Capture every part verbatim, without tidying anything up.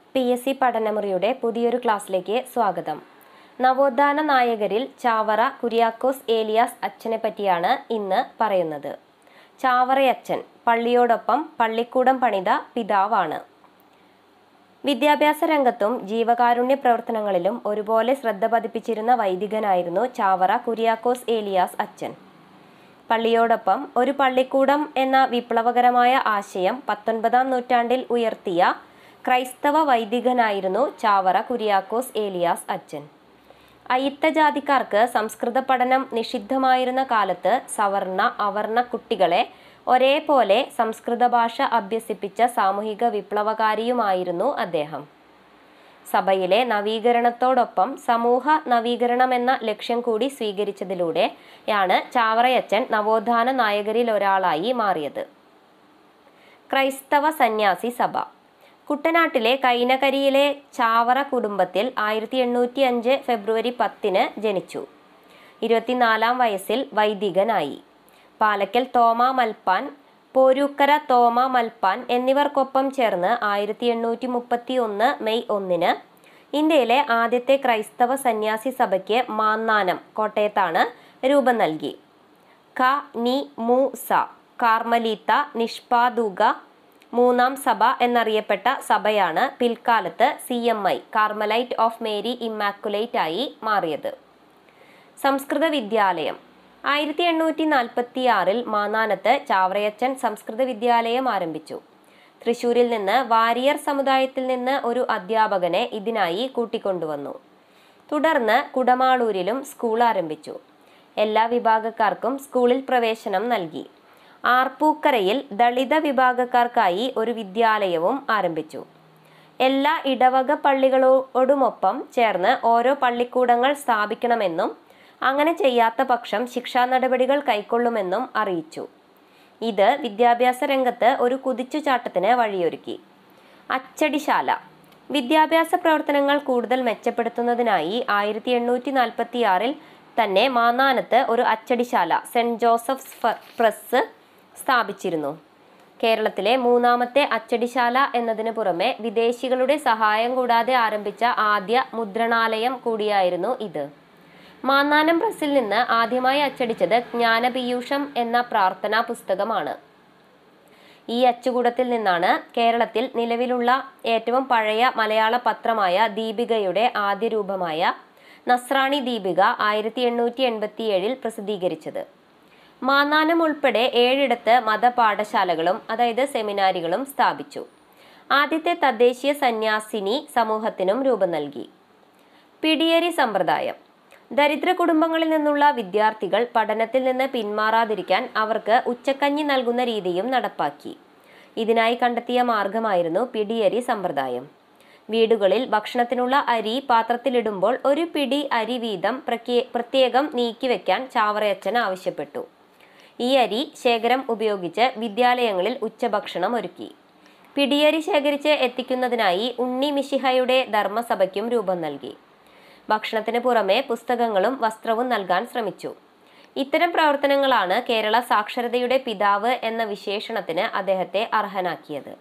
P S C പഠനമുറിയുടെ പുതിയൊരു ക്ലാസ്സിലേക്ക് സ്വാഗതം. നവോത്ഥാന നായകരിൽ ചാവറ കുര്യാക്കോസ് ഏലിയാസ് അച്ഛനെ പറ്റിയാണ് ഇന്ന് പറയുന്നത്. ചാവറയച്ഛൻ പള്ളിയോടൊപ്പം പള്ളിക്കൂടം പണിത പിതാവാണ്. വിദ്യാഭ്യാസ രംഗത്തും ജീവകാരുണ്യ പ്രവർത്തനങ്ങളിലും ഒരുപോലെ ശ്രദ്ധ പതിപ്പിച്ചിരുന്ന വൈദികനായിരുന്നു ചാവറ കുര്യാക്കോസ് ഏലിയാസ് അച്ഛൻ. പള്ളിയോടൊപ്പം ഒരു പള്ളിക്കൂടം എന്ന വിപ്ലവകരമായ ആശയം പത്തൊൻപതാം നൂറ്റാണ്ടിൽ ഉയർത്തിയ ക്രൈസ്തവ വൈദികനായിരുന്നു ചാവറ കുര്യാക്കോസ് ഏലിയാസ് അച്ഛൻ. അയിത്ത ജാതിക്കാർക്ക് സംസ്കൃത പഠനം നിഷിദ്ധമായിരുന്ന കാലത്ത് സവർണ അവർണ കുട്ടികളെ ഒരേപോലെ സംസ്കൃത ഭാഷ അഭ്യസിപ്പിച്ച സാമൂഹിക വിപ്ലവകാരിയുമായിരുന്നു അദ്ദേഹം. സഭയിലെ നവീകരണത്തോടൊപ്പം സമൂഹ നവീകരണമെന്ന ലക്ഷ്യം കൂടി സ്വീകരിച്ചതിലൂടെയാണ് ചാവറയച്ഛൻ നവോത്ഥാന നായകരിൽ ഒരാളായി മാറിയത്. ക്രൈസ്തവ സന്യാസി സഭ. കുട്ടനാട്ടിലെ കൈനകരിയിലെ ചാവറ കുടുംബത്തിൽ ആയിരത്തി എണ്ണൂറ്റി അഞ്ച് ഫെബ്രുവരി പത്തിന് ജനിച്ചു. ഇരുപത്തിനാലാം വയസ്സിൽ വൈദികനായി. പാലക്കൽ തോമ മൽപ്പാൻ, പോരൂക്കര തോമ മൽപ്പാൻ എന്നിവർക്കൊപ്പം ചേർന്ന് ആയിരത്തി എണ്ണൂറ്റി മുപ്പത്തി ഒന്ന് മെയ് ഒന്നിന് ഇന്ത്യയിലെ ആദ്യത്തെ ക്രൈസ്തവ സന്യാസി സഭയ്ക്ക് മാന്നാനം കോട്ടയത്താണ് രൂപം നൽകി. ക നി മു സ കാർമലീത്ത നിഷ്പാദുക മൂന്നാം സഭ എന്നറിയപ്പെട്ട സഭയാണ് പിൽക്കാലത്ത് C M I Carmelite of Mary Immaculate ആയി മാറിയത്. സംസ്കൃത വിദ്യാലയം. ആയിരത്തി എണ്ണൂറ്റി നാൽപ്പത്തി ആറിൽ മാന്നാനത്ത് ചാവറയച്ഛൻ സംസ്കൃത വിദ്യാലയം ആരംഭിച്ചു. തൃശൂരിൽ നിന്ന് വാരിയർ സമുദായത്തിൽ നിന്ന് ഒരു അധ്യാപകനെ ഇതിനായി കൂട്ടിക്കൊണ്ടുവന്നു. തുടർന്ന് കുടമാളൂരിലും സ്കൂൾ ആരംഭിച്ചു. എല്ലാ വിഭാഗക്കാർക്കും സ്കൂളിൽ പ്രവേശനം നൽകി. ആർപ്പൂക്കരയിൽ ദളിത വിഭാഗക്കാർക്കായി ഒരു വിദ്യാലയവും ആരംഭിച്ചു. എല്ലാ ഇടവക പള്ളികളോടുമൊപ്പം ചേർന്ന് ഓരോ പള്ളിക്കൂടങ്ങൾ സ്ഥാപിക്കണമെന്നും അങ്ങനെ ചെയ്യാത്ത പക്ഷം ശിക്ഷാ നടപടികൾ കൈക്കൊള്ളുമെന്നും അറിയിച്ചു. ഇത് വിദ്യാഭ്യാസ രംഗത്ത് ഒരു കുതിച്ചുചാട്ടത്തിന് വഴിയൊരുക്കി. അച്ചടിശാല. വിദ്യാഭ്യാസ പ്രവർത്തനങ്ങൾ കൂടുതൽ മെച്ചപ്പെടുത്തുന്നതിനായി ആയിരത്തി എണ്ണൂറ്റി നാൽപ്പത്തി ആറിൽ തന്നെ മാന്നാനത്ത് ഒരു അച്ചടിശാല സെന്റ് ജോസഫ്സ് പ്രസ് സ്ഥാപിച്ചിരുന്നു. കേരളത്തിലെ മൂന്നാമത്തെ അച്ചടിശാല എന്നതിന് പുറമെ വിദേശികളുടെ സഹായം കൂടാതെ ആരംഭിച്ച ആദ്യ മുദ്രണാലയം കൂടിയായിരുന്നു ഇത്. മാന്നാനം പ്രസിൽ നിന്ന് ആദ്യമായി അച്ചടിച്ചത് ജ്ഞാനപീയൂഷം എന്ന പ്രാർത്ഥനാ പുസ്തകമാണ്. ഈ അച്ചുകൂടത്തിൽ നിന്നാണ് കേരളത്തിൽ നിലവിലുള്ള ഏറ്റവും പഴയ മലയാള പത്രമായ ദീപികയുടെ ആദ്യ രൂപമായ നസ്രാണി ദീപിക ആയിരത്തി എണ്ണൂറ്റി എൺപത്തി ഏഴിൽ പ്രസിദ്ധീകരിച്ചത്. മാന്നാനം ഉൾപ്പെടെ ഏഴിടത്ത് മതപാഠശാലകളും അതായത് സെമിനാരികളും സ്ഥാപിച്ചു. ആദ്യത്തെ തദ്ദേശീയ സന്യാസിനി സമൂഹത്തിനും രൂപം നൽകി. പിടിയേരി സമ്പ്രദായം. ദരിദ്ര കുടുംബങ്ങളിൽ നിന്നുള്ള വിദ്യാർത്ഥികൾ പഠനത്തിൽ നിന്ന് പിന്മാറാതിരിക്കാൻ അവർക്ക് ഉച്ചക്കഞ്ഞി നൽകുന്ന രീതിയും നടപ്പാക്കി. ഇതിനായി കണ്ടെത്തിയ മാർഗമായിരുന്നു പിടിയരി സമ്പ്രദായം. വീടുകളിൽ ഭക്ഷണത്തിനുള്ള അരി പാത്രത്തിലിടുമ്പോൾ ഒരു പിടി അരി വീതം പ്രത്യേകം നീക്കിവെക്കാൻ ചാവറയച്ഛൻ ആവശ്യപ്പെട്ടു. ഈ അരി ശേഖരം ഉപയോഗിച്ച് വിദ്യാലയങ്ങളിൽ ഉച്ചഭക്ഷണം ഒരുക്കി. പിടിയരി ശേഖരിച്ച് എത്തിക്കുന്നതിനായി ഉണ്ണി മിശിഹയുടെ ധർമ്മസഭയ്ക്കും രൂപം നൽകി. ഭക്ഷണത്തിന് പുറമെ പുസ്തകങ്ങളും വസ്ത്രവും നൽകാൻ ശ്രമിച്ചു. ഇത്തരം പ്രവർത്തനങ്ങളാണ് കേരള സാക്ഷരതയുടെ പിതാവ് എന്ന വിശേഷണത്തിന് അദ്ദേഹത്തെ അർഹനാക്കിയത്.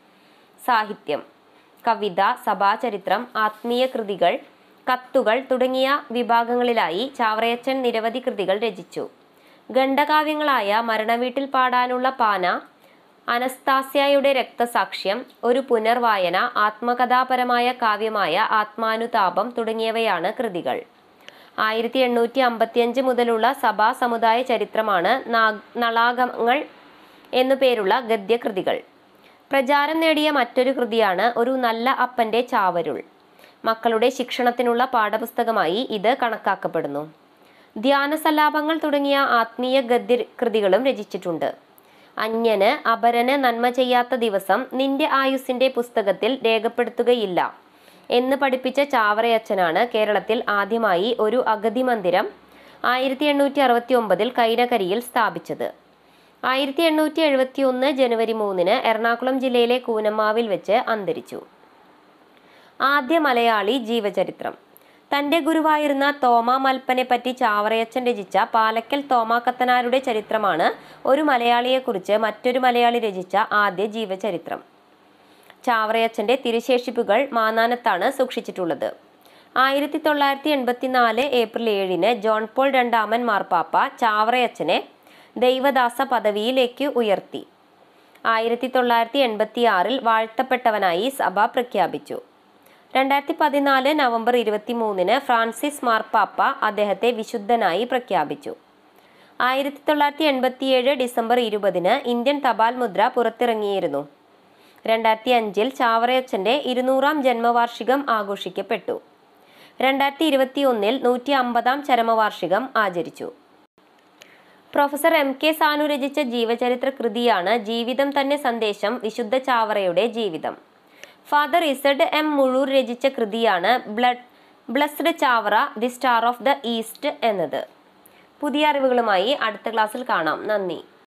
സാഹിത്യം. കവിത, സഭാചരിത്രം, ആത്മീയ കൃതികൾ, കത്തുകൾ തുടങ്ങിയ വിഭാഗങ്ങളിലായി ചാവറയച്ഛൻ നിരവധി കൃതികൾ രചിച്ചു. ഖണ്ഡകാവ്യങ്ങളായ മരണവീട്ടിൽ പാടാനുള്ള പാന, അനസ്താസ്യയുടെ രക്തസാക്ഷ്യം, ഒരു പുനർവായന, ആത്മകഥാപരമായ കാവ്യമായ ആത്മാനുതാപം തുടങ്ങിയവയാണ് കൃതികൾ. ആയിരത്തി എണ്ണൂറ്റി അമ്പത്തിയഞ്ച് മുതലുള്ള സഭാ സമുദായ ചരിത്രമാണ് നളാഗമങ്ങൾ എന്നു പേരുള്ള ഗദ്യകൃതികൾ. പ്രചാരം നേടിയ മറ്റൊരു കൃതിയാണ് ഒരു നല്ല അപ്പൻ്റെ ചാവരുൾ. മക്കളുടെ ശിക്ഷണത്തിനുള്ള പാഠപുസ്തകമായി ഇത് കണക്കാക്കപ്പെടുന്നു. ധ്യാനസല്ലാപങ്ങൾ തുടങ്ങിയ ആത്മീയ ഗദ്യ കൃതികളും രചിച്ചിട്ടുണ്ട്. അന്യന് അപരന് നന്മ ചെയ്യാത്ത ദിവസം നിന്റെ ആയുസ്സിന്റെ പുസ്തകത്തിൽ രേഖപ്പെടുത്തുകയില്ല എന്ന് പഠിപ്പിച്ച ചാവറയച്ഛനാണ് കേരളത്തിൽ ആദ്യമായി ഒരു അഗതി മന്ദിരം ആയിരത്തി എണ്ണൂറ്റി അറുപത്തി ഒമ്പതിൽ കൈനകരിയിൽ സ്ഥാപിച്ചത്. ആയിരത്തി എണ്ണൂറ്റി എഴുപത്തി ഒന്ന് ജനുവരി മൂന്നിന് എറണാകുളം ജില്ലയിലെ കൂനമ്മാവിൽ വെച്ച് അന്തരിച്ചു. ആദ്യ മലയാളി ജീവചരിത്രം. തന്റെ ഗുരുവായിരുന്ന തോമ മൽപ്പനെ പറ്റി ചാവറയച്ഛൻ രചിച്ച പാലക്കൽ തോമാക്കത്തനാരുടെ ചരിത്രമാണ് ഒരു മലയാളിയെക്കുറിച്ച് മറ്റൊരു മലയാളി രചിച്ച ആദ്യ ജീവചരിത്രം. ചാവറയച്ചൻ്റെ തിരുശേഷിപ്പുകൾ മാന്നാനത്താണ് സൂക്ഷിച്ചിട്ടുള്ളത്. ആയിരത്തി തൊള്ളായിരത്തി എൺപത്തി നാല് ഏപ്രിൽ ഏഴിന് ജോൺ പോൾ രണ്ടാമൻ മാർപ്പാപ്പ ചാവറയച്ചനെ ദൈവദാസ പദവിയിലേക്ക് ഉയർത്തി. ആയിരത്തി തൊള്ളായിരത്തി എൺപത്തി ആറിൽ വാഴ്ത്തപ്പെട്ടവനായി സഭ പ്രഖ്യാപിച്ചു. രണ്ടായിരത്തി പതിനാല് നവംബർ ഇരുപത്തി മൂന്നിന് ഫ്രാൻസിസ് മാർപ്പാപ്പ അദ്ദേഹത്തെ വിശുദ്ധനായി പ്രഖ്യാപിച്ചു. ആയിരത്തി തൊള്ളായിരത്തി എൺപത്തിയേഴ് ഡിസംബർ ഇരുപതിന് ഇന്ത്യൻ തപാൽ മുദ്ര പുറത്തിറങ്ങിയിരുന്നു. രണ്ടായിരത്തി അഞ്ചിൽ ചാവറയച്ചൻ്റെ ഇരുന്നൂറാം ജന്മവാർഷികം ആഘോഷിക്കപ്പെട്ടു. രണ്ടായിരത്തി ഇരുപത്തി ഒന്നിൽ നൂറ്റി അമ്പതാം ചരമവാർഷികം ആചരിച്ചു. പ്രൊഫസർ എം കെ സാനു രചിച്ച ജീവചരിത്ര കൃതിയാണ് ജീവിതം തന്നെ സന്ദേശം വിശുദ്ധ ചാവറയുടെ ജീവിതം. ഫാദർ ഇസഡ് എം മുഴൂർ രചിച്ച കൃതിയാണ് blood blessed Chavara the star of the east എന്നത്. പുതിയ അറിവുകളുമായി അടുത്ത ക്ലാസ്സിൽ കാണാം. നന്ദി.